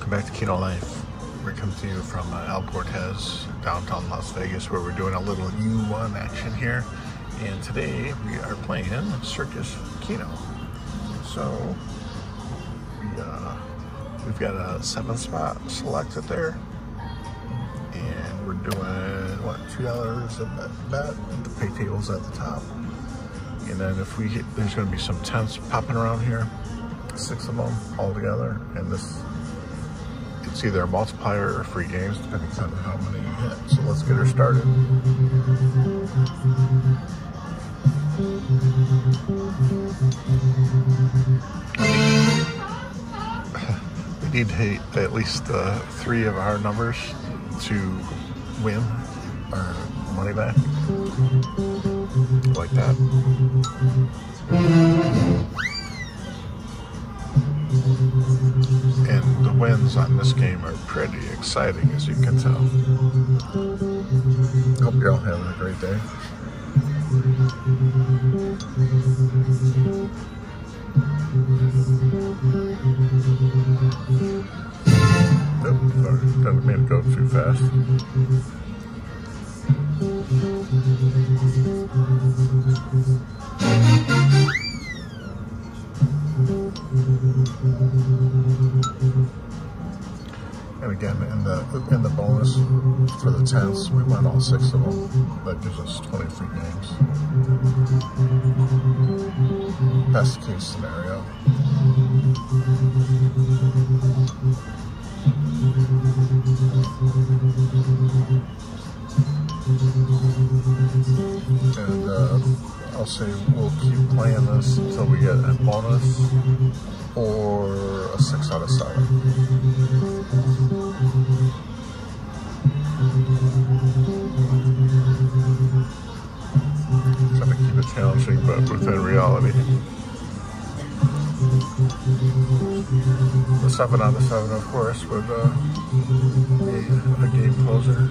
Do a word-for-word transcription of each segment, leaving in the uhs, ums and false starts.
Welcome back to KenoLife. We're coming to you from uh, El Cortez, downtown Las Vegas, where we're doing a little U one action here. And today we are playing Circus Keno. So we, uh, we've got a seven spot selected there, and we're doing what, two dollars a bet. bet. The pay table's at the top, and then if we hit, there's going to be some tents popping around here, six of them all together, and this. It's either a multiplier or free games, depending on how many you hit. So let's get her started. We need to hit at least uh, three of our numbers to win our money back. Like that. And the wins on this game are pretty exciting, as you can tell. Hope you're all having a great day. Nope, sorry, didn't mean to go too fast. And again, in the in the bonus for the tents, we won all six of them. That gives us twenty free games. Best case scenario. And uh, I'll say we'll keep playing this until we get a bonus or a six out of seven. Trying to keep it challenging, but within reality. The seven out of seven, of course, would uh, be a game closer.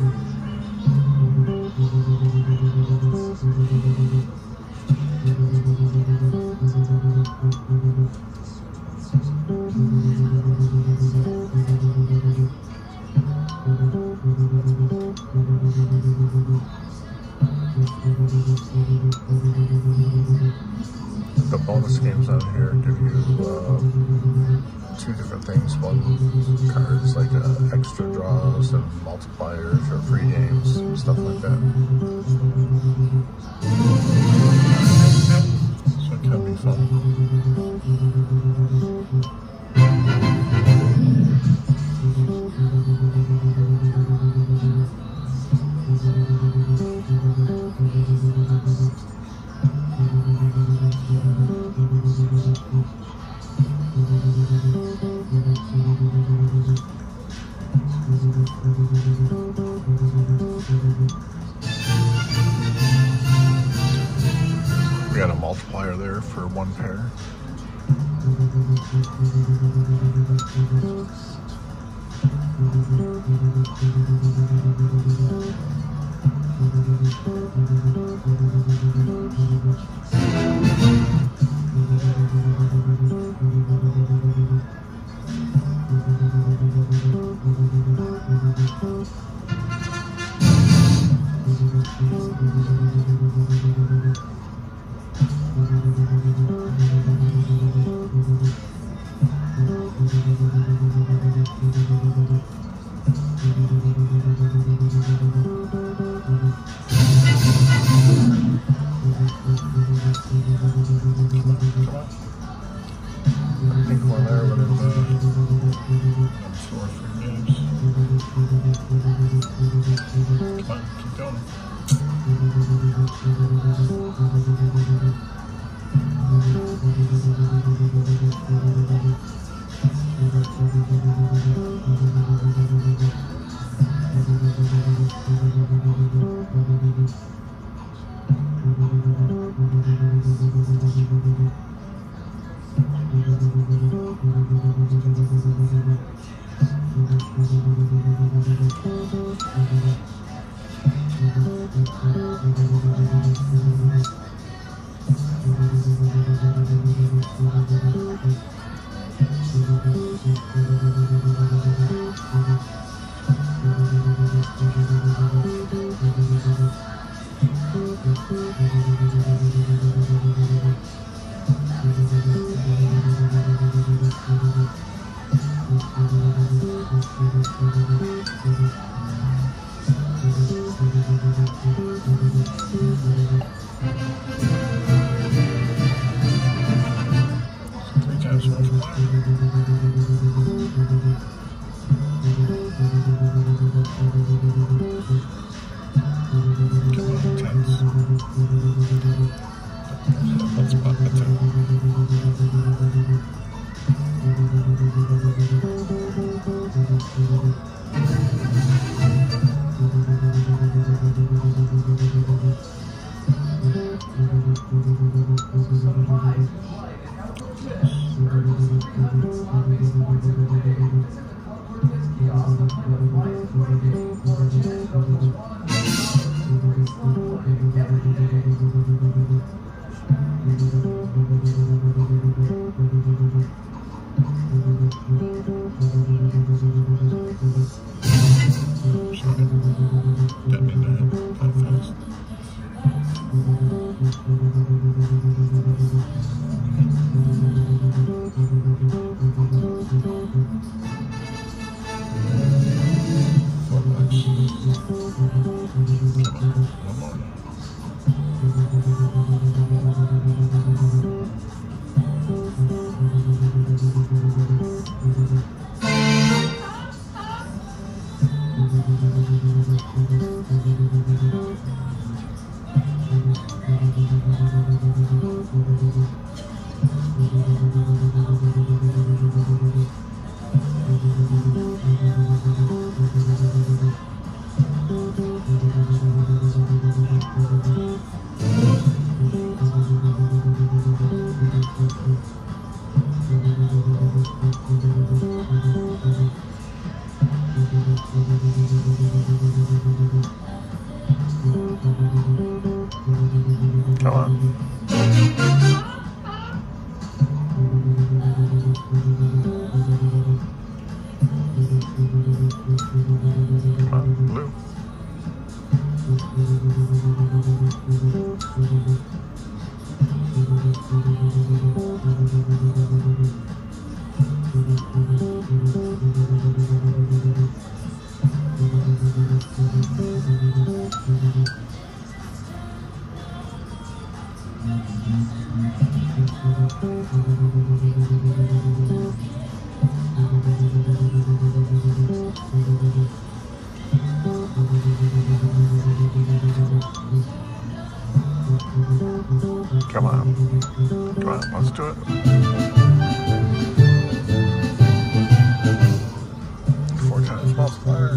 The bonus games on here give you uh, two different things. One card is like uh, extra draws and multipliers or free games, stuff like that. So it can be fun. We got a multiplier there for one pair. Pink one there, but it's uh, four free games. Come on, keep going. Three times multiplier. Come on, tens. Let's pop the ten. Come on. Come on, blue. Come on. Come on, let's do it. Four times multiplier.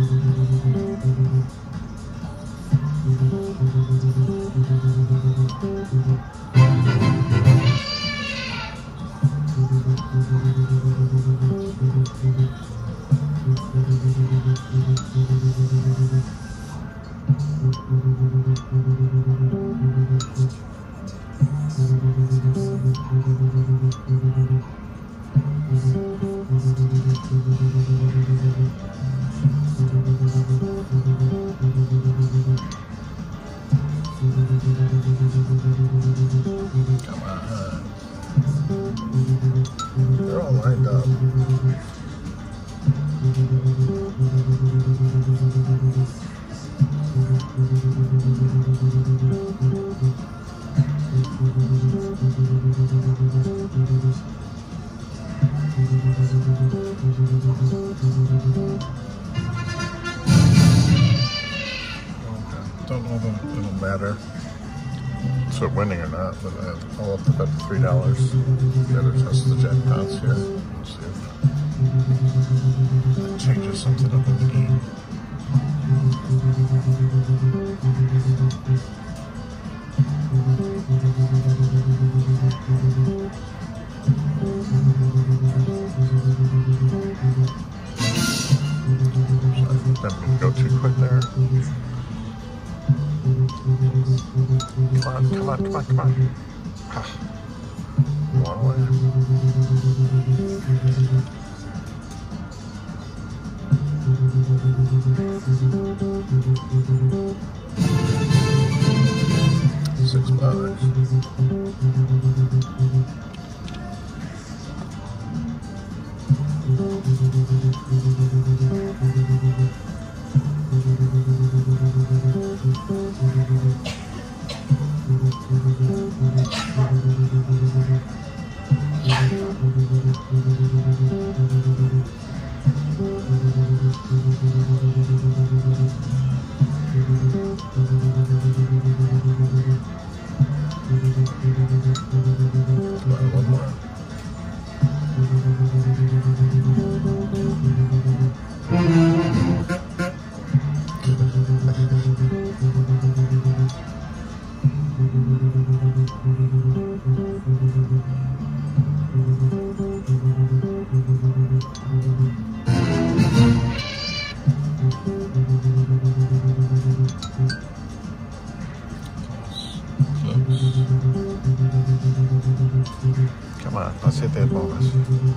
Come on. They're all lined up. Don't know that it'll matter if we're winning or not, but I'll have to bet three dollars. Gotta test the jackpots here. Let's see if that changes something up in the game. Sorry, didn't go too quick there. Come on, come on, come on, come on. One way. Six bucks. Let's hit that bonus.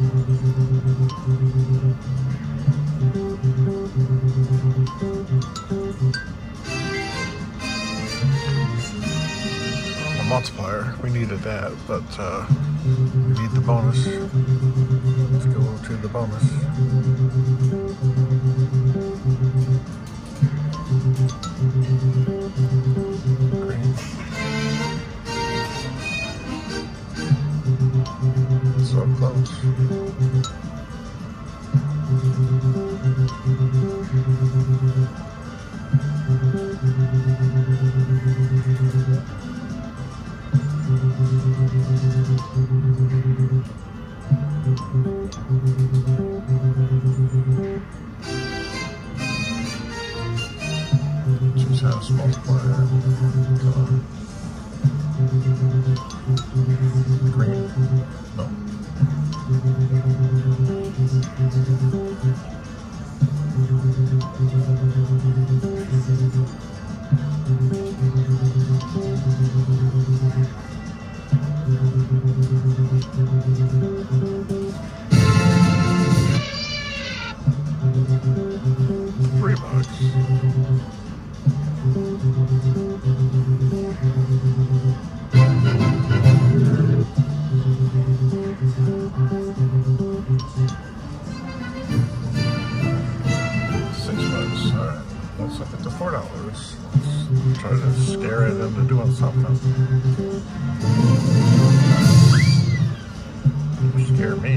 A multiplier. We needed that, but uh, we need the bonus. Let's go to the bonus. Green. So close. Two times multiplier. Come on. Green. No. Three bucks. Six bucks. All right. Let's up it to four dollars. Let's try to scare it into doing something. Scare me.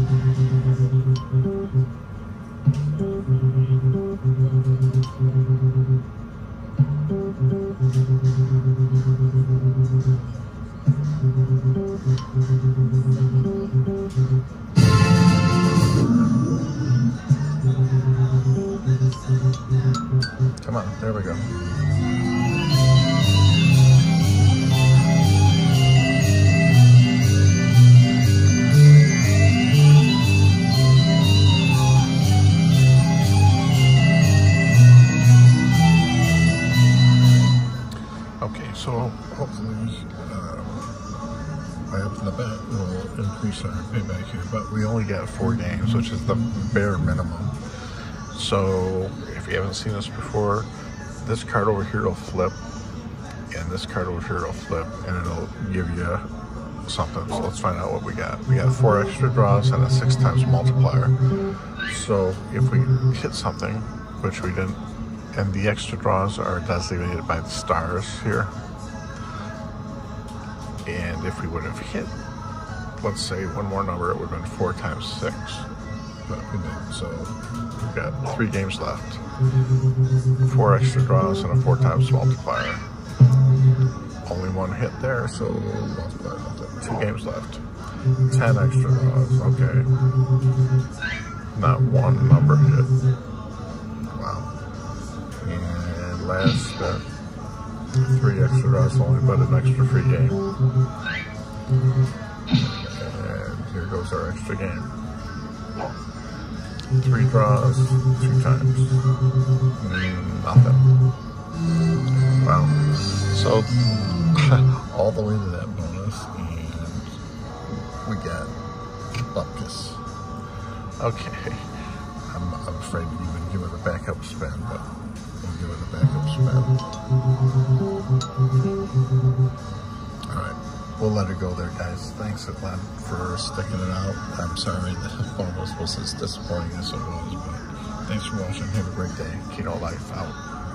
Come on, there we go. Okay, so hopefully uh, by up the bet we'll increase our payback here, but we only got four games, which is the bare minimum. So if you haven't seen this before, this card over here will flip, and this card over here will flip, and it'll give you something. So let's find out what we got. We got four extra draws and a six times multiplier. So if we hit something, which we didn't, and the extra draws are designated by the stars here, and if we would have hit, let's say one more number, it would have been four times six, but we didn't. So we've got three games left, four extra draws and a four times multiplier. Only one hit there, so we'll multiply it. Two games left, ten extra draws. Okay, not one number hit. Wow. And last uh, three extra draws only, but an extra free game. And here goes our extra game. Three draws, two times. Mm, nothing. Wow. So, all the way to that bonus, and we got Bupkis. Okay. I'm, I'm afraid to even give it a backup spin, but we'll give it a backup spin. Alright, we'll let it go there, guys. Thanks, Glenn, for sticking it out. I'm sorry the bonus was as disappointing as it was, but thanks for watching. Have a great day. KenoLife out.